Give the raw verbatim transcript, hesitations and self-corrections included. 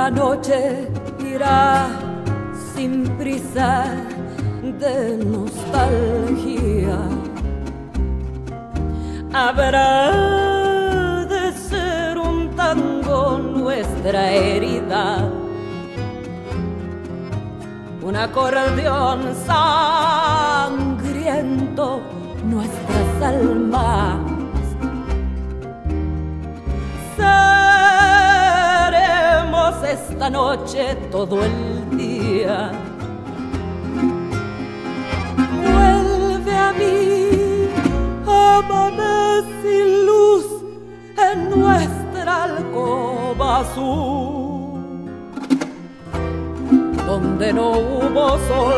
La noche irá sin prisa de nostalgia. Habrá de ser un tango nuestra herida, un acordeón sangriento nuestras almas. Seremos esta noche todo el día. Vuelve a mí, amame sin luz en nuestra alcoba azul, donde no hubo sol